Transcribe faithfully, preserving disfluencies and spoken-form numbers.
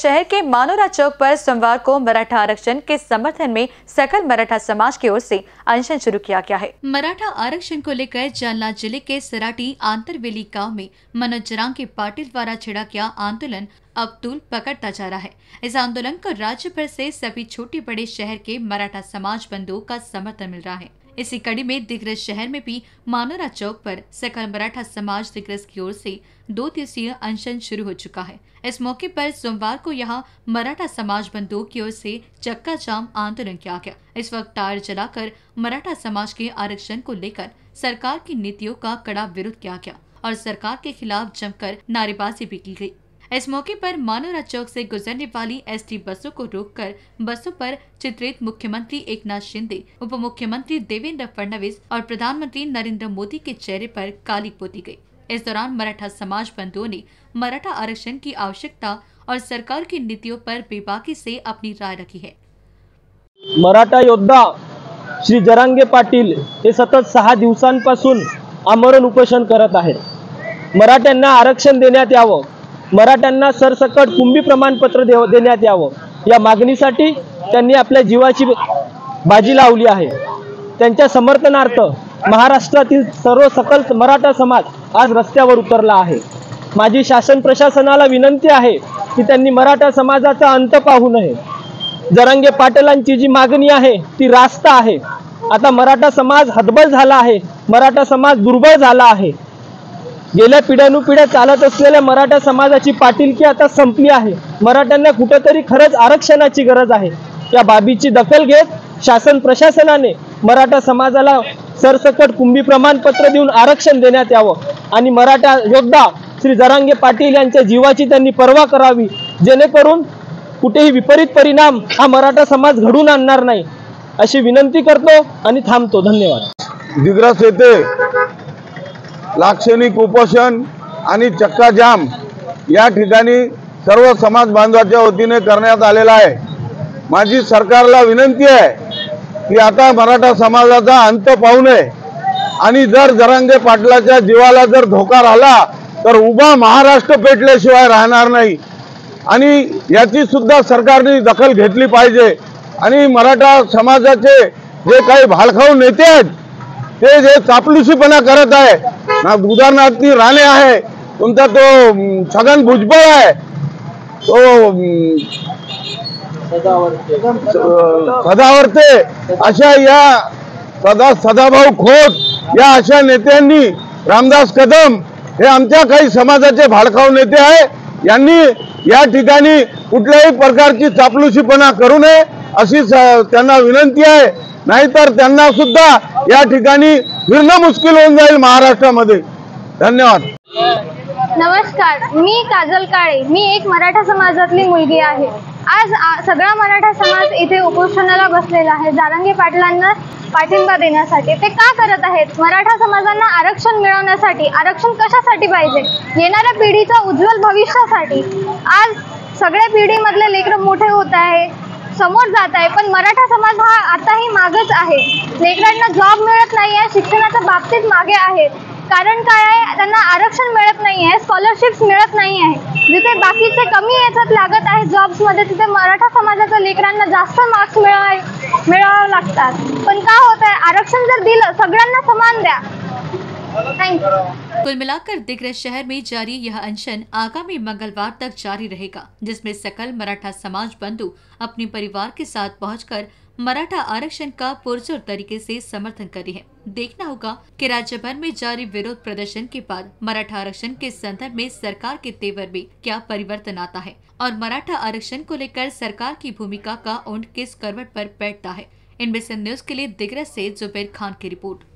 शहर के मानोरा चौक पर सोमवार को मराठा आरक्षण के समर्थन में सकल मराठा समाज की ओर से अनशन शुरू किया गया है। मराठा आरक्षण को लेकर जालना जिले के सराटी आंतरवेली गांव में मनोज जरांगे पाटिल द्वारा छिड़ा गया आंदोलन अब तूल पकड़ता जा रहा है। इस आंदोलन को राज्य भर से सभी छोटे बड़े शहर के मराठा समाज बंधुओं का समर्थन मिल रहा है। इसी कड़ी में दिग्रस शहर में भी मानोरा चौक पर सकल मराठा समाज दिग्रस की ओर से दो दिवसीय अनशन शुरू हो चुका है। इस मौके पर सोमवार को यहां मराठा समाज बंधुओं की ओर से चक्का जाम आंदोलन किया गया। इस वक्त टायर जलाकर मराठा समाज के आरक्षण को लेकर सरकार की नीतियों का कड़ा विरोध किया गया और सरकार के खिलाफ जमकर नारेबाजी भी की गई। इस मौके पर मानोरा चौक से गुजरने वाली एसटी बसों को रोककर बसों पर चित्रित मुख्यमंत्री एकनाथ शिंदे, उप मुख्यमंत्री देवेंद्र फडणवीस और प्रधानमंत्री नरेंद्र मोदी के चेहरे पर काली पोती गई। इस दौरान मराठा समाज बंधुओं ने मराठा आरक्षण की आवश्यकता और सरकार की नीतियों पर बेबाकी से अपनी राय रखी है। मराठा योद्धा श्री जरांगे पाटील हे सतत सहा दिवसांपासून आमरण उपोषण करत आहेत। मराठ्यांना आरक्षण देण्यात यावं, मराठ्यांना सरसकट कुंभी प्रमाणपत्र देण्यात यावं या मागणीसाठी त्यांनी आपल्या जीवाची बाजी लावली आहे। त्यांच्या समर्थनार्थ महाराष्ट्रातील सर्व सकल मराठा समाज आज रस्त्यावर उतरला आहे। माझी शासन प्रशासनाला विनंती आहे की त्यांनी मराठा समाजाचा अंत पाहू नये। जरांगे पाटलांची जी मागणी आहे ती रास्त आहे। आता मराठा समाज हतबल झाला आहे, मराठा समाज दुर्बळ झाला आहे। गेल्या पिढ्यानुपिढ्या चालत असलेल्या मराठा समाजाची पाटीलकी आता संपली आहे। मराठ्यांना कुठेतरी खरंच आरक्षणाची गरज आहे। या बाबीची दखल घेत शासन प्रशासनाने मराठा समाजाला सरसकट कुंभी प्रमाणपत्र देऊन आरक्षण देण्यात यावं आणि मराठा योद्धा श्री जरांगे पाटील यांच्या जीवाची त्यांनी पर्वा करावी, जेणेकरून कुठेही विपरीत परिणाम हा मराठा समाज घडून आणणार नाही अशी विनंती करतो आणि थांबतो। धन्यवाद। दिग्रस येथे लाक्षणिक उपोषण आणि चक्का जाम या ठिकाणी सर्व समाज बांधवांच्या वतीने करण्यात आलेला आहे। माझी सरकारला विनंती आहे की आता मराठा समाजाचा अंत पाहू नये आणि जर जरांगे पाटलाच्या जीवाला जर धोका राहिला तर उभा महाराष्ट्र पेटल्याशिवाय राहणार नाही आणि याची सुद्धा सरकारने दखल घेतली पाहिजे। आणि मराठा समाजाचे जे काही भालखाऊ नेते आहेत ते जे चापलुसीपणा करत आहे ना, उदाहरणार्थ ती राणे आहे, तुमचा तो छगन भुजबळ आहे, तो सदावर्ते, अशा या सदा सदाभाऊ खोत या अशा नेत्यांनी, रामदास कदम हे आमच्या काही समाजाचे भालखाऊ नेते आहे, यांनी या ठिकाणी कुठल्याही प्रकारची चापलुसीपणा करू नये अशी त्यांना विनंती आहे। नाहीतर त्यांना सुद्धा या ठिकाणी फिरणं मुश्किल होऊन जाईल महाराष्ट्रामध्ये। धन्यवाद। नमस्कार, मी काजल काळे, मी एक मराठा समाजातली मुलगी आहे। आज सगळा मराठा समाज इथे उपोषणाला बसलेला आहे जरांगे पाटलांना पाठिंबा देण्यासाठी। ते का करत आहेत? मराठा समाजांना आरक्षण मिळवण्यासाठी। आरक्षण कशासाठी पाहिजे? येणाऱ्या पिढीच्या उज्ज्वल भविष्यासाठी। आज सगळ्या पिढीमधले लेकरं मोठे होत आहे, समोर जात आहे, पण मराठा समाज हा आताही मागच आहे। लेकरांना जॉब मिळत नाही आहे, शिक्षणाच्या बाबतीत मागे आहेत। कारण काय आहे? त्यांना आरक्षण मिळत नाही आहे, स्कॉलरशिप्स मिळत नाही आहे। जिथे बाकीचे कमी याच्यात लागत आहे जॉब्समध्ये, तिथे मराठा समाजाच्या लेकरांना जास्त मार्क्स मिळवाय मिळवावे लागतात। पण का होत आहे? आरक्षण जर दिलं, सगळ्यांना समान द्या। कुल मिलाकर दिग्रस शहर में जारी यह अनशन आगामी मंगलवार तक जारी रहेगा, जिसमें सकल मराठा समाज बंधु अपने परिवार के साथ पहुंचकर मराठा आरक्षण का पुरजोर तरीके से समर्थन कर रहे हैं। देखना होगा कि राज्य भर में जारी विरोध प्रदर्शन के बाद मराठा आरक्षण के संदर्भ में सरकार के तेवर में क्या परिवर्तन आता है और मराठा आरक्षण को लेकर सरकार की भूमिका का ऊंट किस करवट पर बैठता है। इनमें से न्यूज के लिए दिग्रस से जुबैर खान की रिपोर्ट।